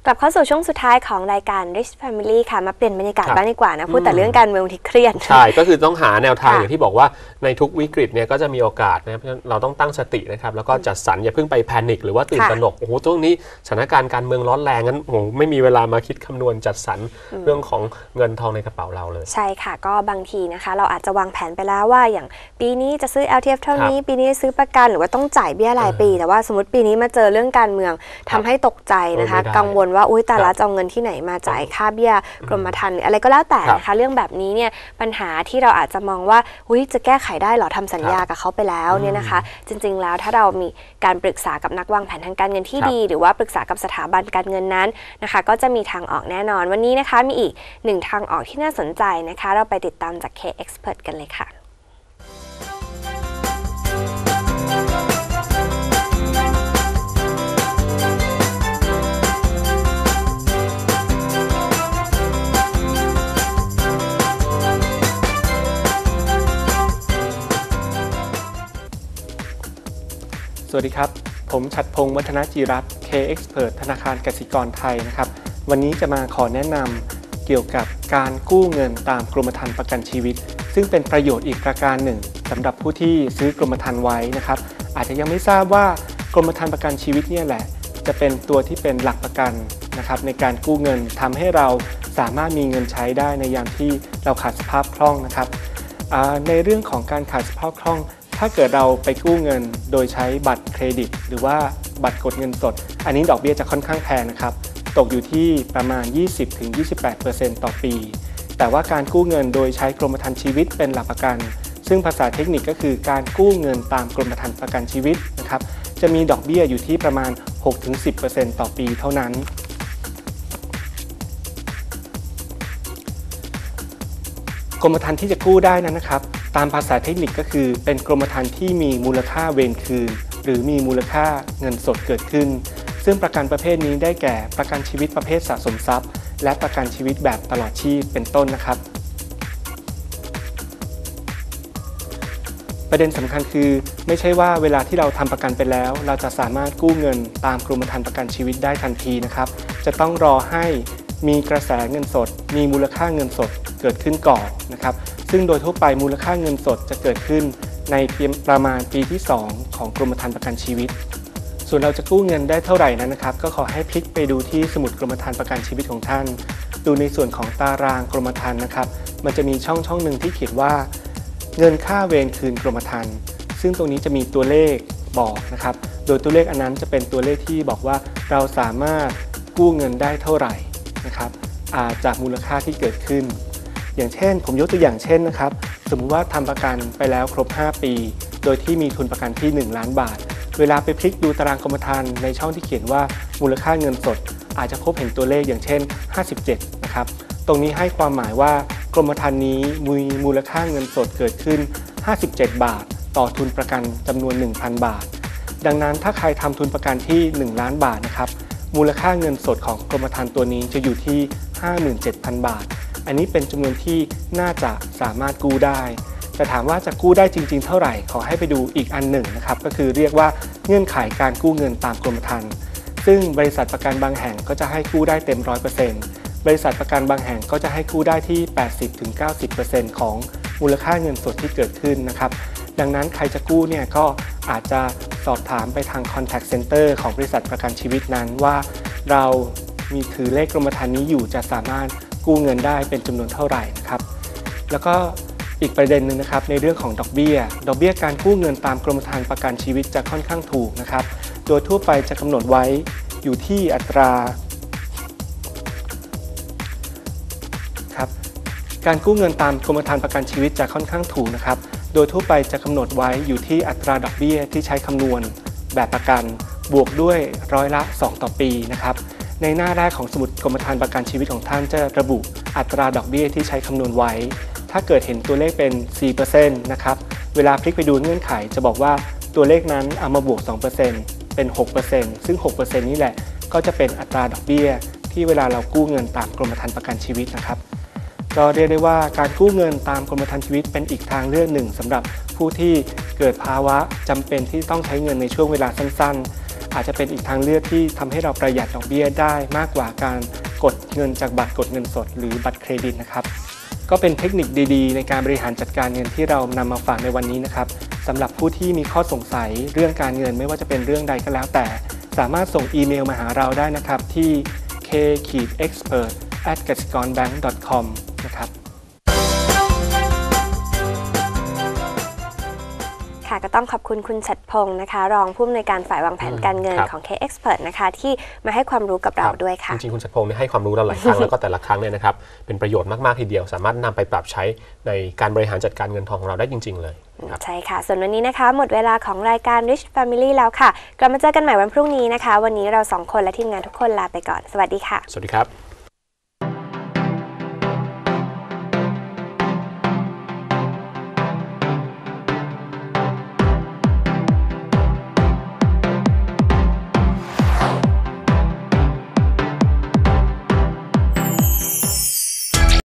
กลับเข้าสู่ช่วงสุดท้ายของรายการ Rich Family ค่ะมาเปลี่ยนบรรยากาศบ้างดีกว่านะพูดแต่เรื่องการเมืองที่เครียดใช่ก็คือต้องหาแนวทางอย่างที่บอกว่าในทุกวิกฤตเนี่ยก็จะมีโอกาสนะเราต้องตั้งสตินะครับแล้วก็จัดสรรอย่าเพิ่งไปแพนิคหรือว่าตื่นตระหนกโอ้โหตรงนี้สถานการณ์การเมืองร้อนแรงงั้นโอ้โหไม่มีเวลามาคิดคำนวณจัดสรรเรื่องของเงินทองในกระเป๋าเราเลยใช่ค่ะก็บางทีนะคะเราอาจจะวางแผนไปแล้วว่าอย่างปีนี้จะซื้อ LTF เท่านี้ปีนี้ซื้อประกันหรือว่าต้องจ่ายเบี้ยรายปีแต่ว่าสมมติปีนี้มาเจอเรื่องการเมืองทำให้ตกใจนะคะกังวลว่าอุ้ยแต่ละจะเอาเงินที่ไหนมาจ่ายค่าเบี้ยกรมธรรม์อะไรก็แล้วแต่นะคะเรื่องแบบนี้เนี่ยปัญหาที่เราอาจจะมองว่าอุ้ยจะแก้ไขได้หรอทำสัญญากับเขาไปแล้วเนี่ยนะคะจริงๆแล้วถ้าเรามีการปรึกษากับนักวางแผนทางการเงินที่ดีหรือว่าปรึกษากับสถาบันการเงินนั้นนะคะก็จะมีทางออกแน่นอนวันนี้นะคะมีอีกหนึ่งทางออกที่น่าสนใจนะคะเราไปติดตามจาก K Expert กันเลยค่ะสวัสดีครับผมฉัตรพงษ์วัฒนจิรัตน์ K Expert ธนาคารกสิกรไทยนะครับวันนี้จะมาขอแนะนำเกี่ยวกับการกู้เงินตามกรมธรรม์ประกันชีวิตซึ่งเป็นประโยชน์อีกประการหนึ่งสำหรับผู้ที่ซื้อกรมธรรม์ไว้นะครับอาจจะยังไม่ทราบว่ากรมธรรม์ประกันชีวิตเนี่ยแหละจะเป็นตัวที่เป็นหลักประกันนะครับในการกู้เงินทำให้เราสามารถมีเงินใช้ได้ในยามที่เราขาดสภาพคล่องนะครับในเรื่องของการขาดสภาพคล่องถ้าเกิดเราไปกู้เงินโดยใช้บัตรเครดิตหรือว่าบัตรกดเงินสดอันนี้ดอกเบี้ยจะค่อนข้างแพงนะครับตกอยู่ที่ประมาณ 20-28% ต่อปีแต่ว่าการกู้เงินโดยใช้กรมธรรม์ชีวิตเป็นหลักประกันซึ่งภาษาเทคนิคก็คือการกู้เงินตามกรมธรรม์ประกันชีวิตนะครับจะมีดอกเบี้ยอยู่ที่ประมาณ 6-10% ต่อปีเท่านั้นกรมธรรม์ที่จะกู้ได้นั้นนะครับตามภาษาเทคนิคก็คือเป็นกรมธรรม์ที่มีมูลค่าเวรคืนหรือมีมูลค่าเงินสดเกิดขึ้นซึ่งประกันประเภทนี้ได้แก่ประกันชีวิตประเภทสะสมทรัพย์และประกันชีวิตแบบตลอดชีพเป็นต้นนะครับประเด็นสำคัญคือไม่ใช่ว่าเวลาที่เราทำประกันไปแล้วเราจะสามารถกู้เงินตามกรมธรรม์ประกันชีวิตได้ทันทีนะครับจะต้องรอให้มีกระแสเงินสดมีมูลค่าเงินสดเกิดขึ้นก่อนนะครับซึ่งโดยทั่วไปมูลค่าเงินสดจะเกิดขึ้นในประมาณปีที่2ของกรมธรรม์ประกันชีวิตส่วนเราจะกู้เงินได้เท่าไหร่นั้นนะครับก็ขอให้พลิกไปดูที่สมุดกรมธรรม์ประกันชีวิตของท่านดูในส่วนของตารางกรมธรรม์นะครับมันจะมีช่องหนึ่งที่เขียนว่าเงินค่าเวรคืนกรมธรรม์ซึ่งตรงนี้จะมีตัวเลขบอกนะครับโดยตัวเลขอันนั้นจะเป็นตัวเลขที่บอกว่าเราสามารถกู้เงินได้เท่าไหร่นะครับจากมูลค่าที่เกิดขึ้นอย่างเช่นผมยกตัวอย่างเช่นนะครับสมมุติว่าทำประกันไปแล้วครบ5ปีโดยที่มีทุนประกันที่1ล้านบาทเวลาไปพลิกดูตารางกรมธรรม์ในช่องที่เขียนว่ามูลค่าเงินสดอาจจะพบเห็นตัวเลขอย่างเช่น57นะครับตรงนี้ให้ความหมายว่ากรมธรรม์นี้มีมูลค่าเงินสดเกิดขึ้น57บาทต่อทุนประกันจำนวน 1,000 บาทดังนั้นถ้าใครทำทุนประกันที่1ล้านบาทนะครับมูลค่าเงินสดของกรมธรรม์ตัวนี้จะอยู่ที่ 57,000 บาทอันนี้เป็นจำนวนที่น่าจะสามารถกู้ได้แต่ถามว่าจะกู้ได้จริงๆเท่าไหร่ขอให้ไปดูอีกอันหนึ่งนะครับก็คือเรียกว่าเงื่อนไขการกู้เงินตามกรมธรรม์ซึ่งบริษัทประกันบางแห่งก็จะให้กู้ได้เต็ม 100% บริษัทประกันบางแห่งก็จะให้กู้ได้ที่ 80-90% ของมูลค่าเงินสดที่เกิดขึ้นนะครับดังนั้นใครจะกู้เนี่ยก็อาจจะสอบถามไปทาง Contact Center ของบริษัทประกันชีวิตนั้นว่าเรามีถือเลขกรมธรรม์นี้อยู่จะสามารถกู้เงินได้เป็นจำนวนเท่าไหร่นะครับแล้วก็อีกประเด็นหนึ่งนะครับในเรื่องของดอกเบี้ยการกู้เงินตามกรมธรรม์ประกันชีวิตจะค่อนข้างถูกนะครับโดยทั่วไปจะกำหนดไว้อยู่ที่อัตราครับการกู้เงินตามกรมธรรม์ประกันชีวิตจะค่อนข้างถูกนะครับโดยทั่วไปจะกำหนดไว้อยู่ที่อัตราดอกเบี้ยที่ใช้คำนวณแบบประกันบวกด้วย2%ต่อปีนะครับในหน้าแรกของสมุดกรมธรรม์ประกันชีวิตของท่านจะระบุอัตราดอกเบี้ยที่ใช้คำนวณไว้ถ้าเกิดเห็นตัวเลขเป็น 4% นะครับเวลาพลิกไปดูเงื่อนไขจะบอกว่าตัวเลขนั้นเอามาบวก 2% เป็น 6% ซึ่ง 6% นี่แหละก็จะเป็นอัตราดอกเบี้ยที่เวลาเรากู้เงินตามกรมธรรม์ประกันชีวิตนะครับก็เรียกได้ว่าการกู้เงินตามกรมธรรม์ชีวิตเป็นอีกทางเลือกหนึ่งสำหรับผู้ที่เกิดภาวะจำเป็นที่ต้องใช้เงินในช่วงเวลาสั้นๆอาจจะเป็นอีกทางเลือกที่ทำให้เราประหยัดดอกเบี้ยได้มากกว่าการกดเงินจากบัตรกดเงินสดหรือบัตรเครดิตนะครับก็เป็นเทคนิคดีๆในการบริหารจัดการเงินที่เรานำมาฝากในวันนี้นะครับสำหรับผู้ที่มีข้อสงสัยเรื่องการเงินไม่ว่าจะเป็นเรื่องใดก็แล้วแต่สามารถส่งอีเมลมาหาเราได้นะครับที่ k-expert@gasikorbank.com นะครับค่ะก็ต้องขอบคุณคุณฉัตรพงศ์นะคะรองผู้อำนวยการฝ่ายวางแผนการเงินของ K-Expert นะคะที่มาให้ความรู้กับเราด้วยค่ะจริงๆคุณฉัตรพงศ์ให้ความรู้เราหลายครั้ง แล้วก็แต่ละครั้งเนี่ยนะครับเป็นประโยชน์มากๆทีเดียวสามารถนำไปปรับใช้ในการบริหารจัดการเงินทองของเราได้จริงๆเลยใช่ค่ะส่วนวันนี้นะคะหมดเวลาของรายการ Rich Family แล้วค่ะกลับมาเจอกันใหม่วันพรุ่งนี้นะคะวันนี้เรา2คนและทีมงานทุกคนลาไปก่อนสวัสดีค่ะสวัสดีครับ